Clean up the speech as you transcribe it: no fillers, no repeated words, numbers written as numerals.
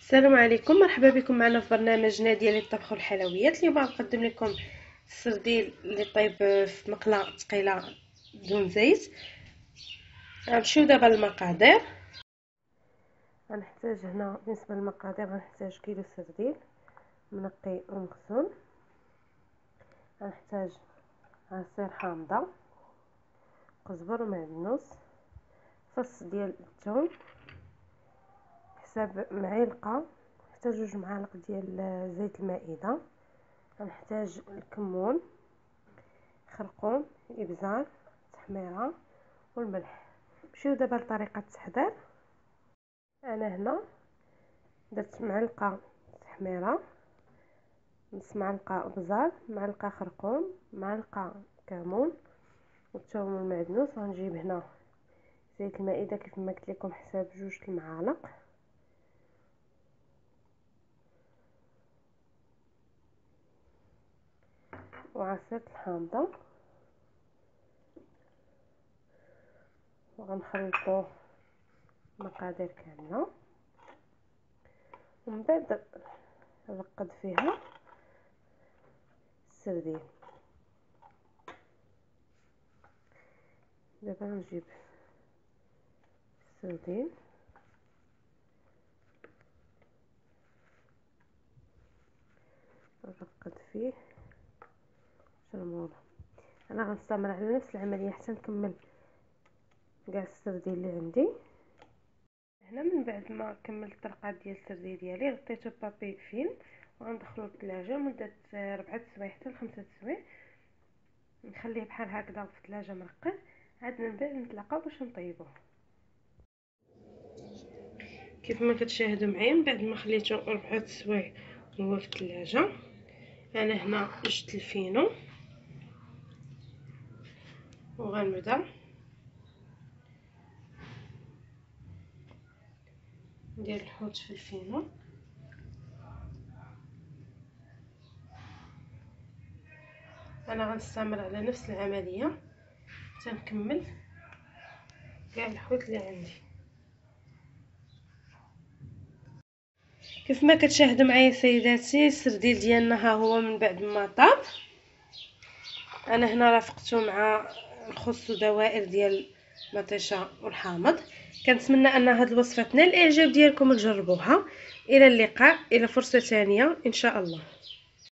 السلام عليكم، مرحبا بكم معنا في برنامجنا ديال الطبخ والحلويات. اليوم غنقدم لكم السرديل اللي طيب في مقله ثقيله بدون زيت. غنمشيو دابا للمقادير. غنحتاج هنا بالنسبه للمقادير غنحتاج كيلو سرديل منقي ومغسول. غنحتاج عصير حامضه، قزبر ومعدنوس، فص ديال الثوم حساب معلقه، نحتاج 2 معالق ديال زيت المائده، غنحتاج الكمون، خرقوم، ابزار، تحميره والملح. نمشيو دابا لطريقه التحضير. انا هنا درت معلقه تحميره، نص معلقه ابزار، معلقه خرقوم، معلقه كمون والثوم والمعدنوس. غنجيب هنا زيت المائده كيف ما قلت لكم حساب 2 المعالق، وعصير الحامضه، وغنخلطو المقادير كامله، ومن بعد نرقد فيها السردين. دابا نجيب السردين نرقد فيه شرموله. انا غنستمر على نفس العمليه حتى نكمل كاع السردين اللي عندي. هنا من بعد ما كملت الطرقات ديال السردين ديالي غطيته بابي فيلم وغندخلو للثلاجه مده 4 سوايع حتى ل5 سوايع، نخليه بحال هكذا في الثلاجه مرقد. عاد من بعد نتلاقاو باش نطيبوه. كيف ما كتشاهدوا معايا من بعد ما خليته 4 سوايع وهو في الثلاجه، انا هنا جبت الفينو وغنبدا ندير الحوت في الفينو. انا غنستمر على نفس العمليه حتى نكمل كاع الحوت اللي عندي. كيف ما كتشاهدوا معايا سيداتي السرديل ديالنا ها هو من بعد ما طاب. انا هنا رافقته مع الخس ودوائر ديال المطيشه والحامض. كنتمنى ان هذه الوصفه تنال الاعجاب ديالكم وتجربوها. الى اللقاء، الى فرصه ثانيه ان شاء الله.